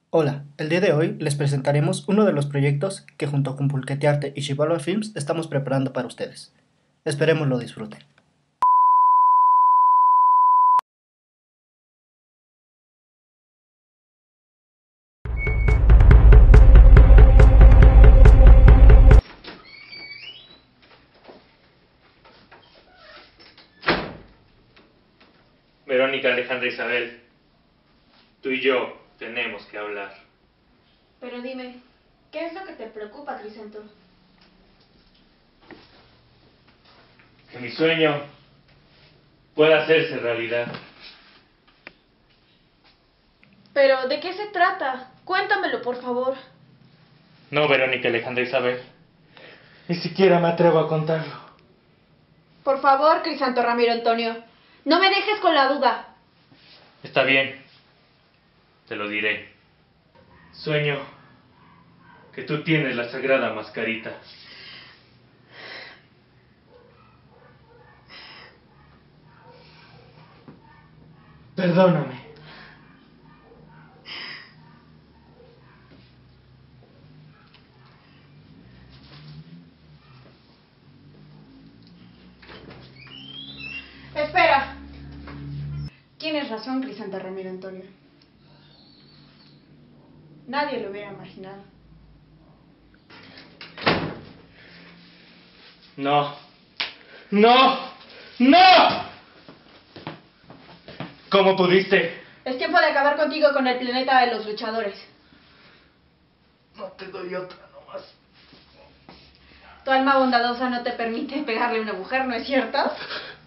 Hola, el día de hoy les presentaremos uno de los proyectos que junto con Pulquetearte y Chivalva Films estamos preparando para ustedes. Esperemos lo disfruten. Verónica, Alejandra, Isabel, tú y yo tenemos que hablar. Pero dime, ¿qué es lo que te preocupa, Crisanto? Que mi sueño pueda hacerse realidad. ¿Pero de qué se trata? Cuéntamelo, por favor. No, Verónica, Alejandra, Isabel. Ni siquiera me atrevo a contarlo. Por favor, Crisanto Ramiro Antonio, no me dejes con la duda. Está bien, te lo diré. Sueño que tú tienes la sagrada mascarita. Perdóname. Espera. Tienes razón, Crisanto Ramiro Antonio. Nadie lo hubiera imaginado. No. ¡No! ¡No! ¿Cómo pudiste? Es tiempo de acabar contigo con el planeta de los luchadores. No te doy otra nomás. Tu alma bondadosa no te permite pegarle a una mujer, ¿no es cierto?